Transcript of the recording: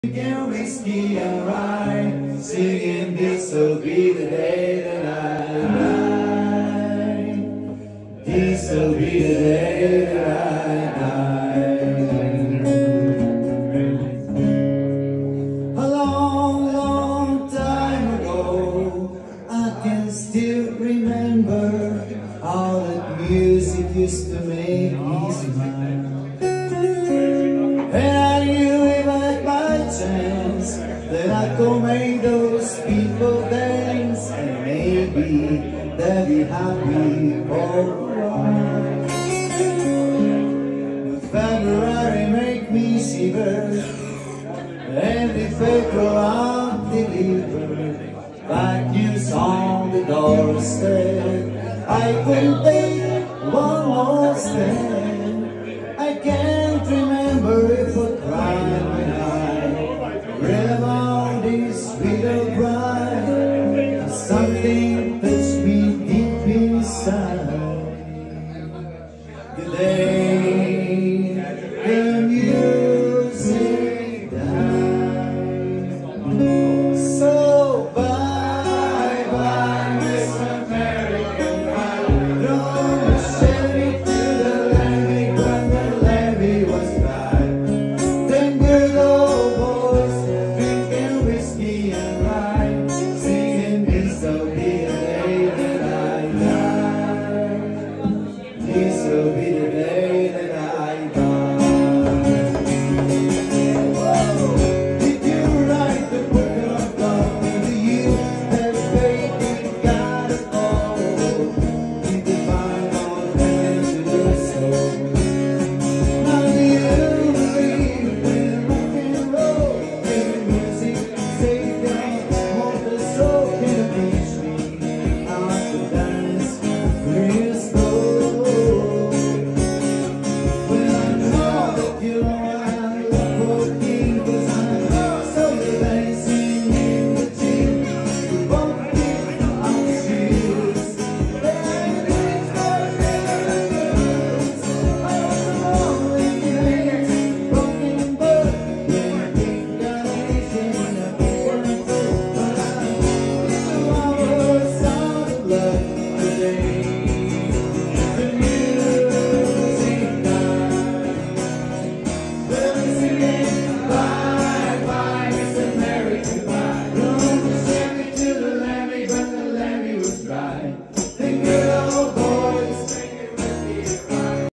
Again, whiskey and rye, singing this'll be the day that I die. This'll be the day that I die. A long, long time ago, I can still remember how that music used to make me smile. And I knew if I by chance that I could make those people dance, and maybe they'll be happy for a while. But February make me shiver, and if April I'm delivered bad news on the doorstep. I couldn't take one more step.